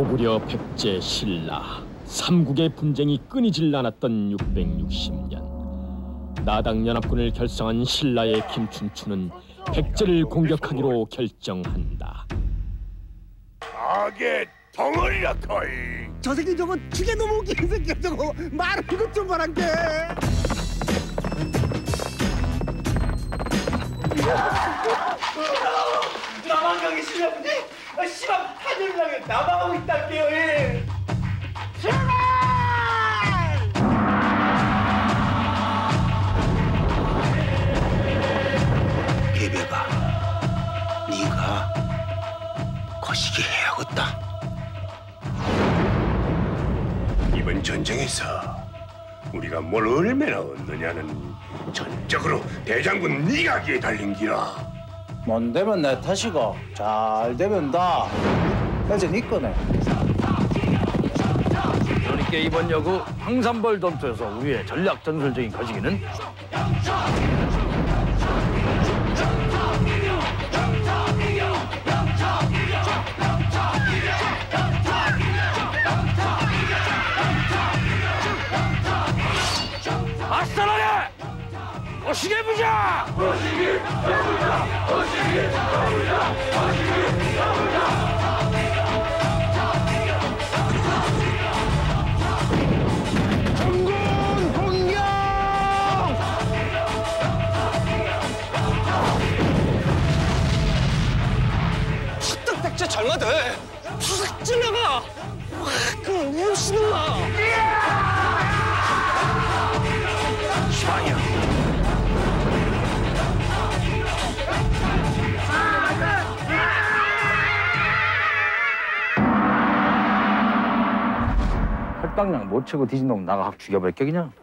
고구려 백제 신라 삼국의 분쟁이 끊이질 않았던 660년 나당연합군을 결성한 신라의 김춘추는 백제를 공격하기로 결정한다. 악의 덩어리라 거이. 저 새끼 저거 죽여놓으면 웃기는 새끼야. 저거 말하는 것 좀 봐란 게. 나만 가기 싫어보니 씨발 하늘나게 나만하고 있단게요. 예. 개배가 네가 거시기 해야겠다. 이번 전쟁에서 우리가 뭘 얼마나 얻느냐는 전적으로 대장군 네가 기에 달린 기라. 뭔 되면 내 탓이고 잘 되면 다 이제 네 거네. 그러니까 이번 여구 황산벌 전투에서 우리의 전략 전술적인 거시기는 아싸라게! 거시기 부자! 거시기 부자! 거시기 부자! 거시기 부자! 백제 장하대 팍 찔러가. 그럼 무엇이나. 시방이야. 할당량 못 치고 뒤진 놈 나가 확 죽여버릴게 그냥.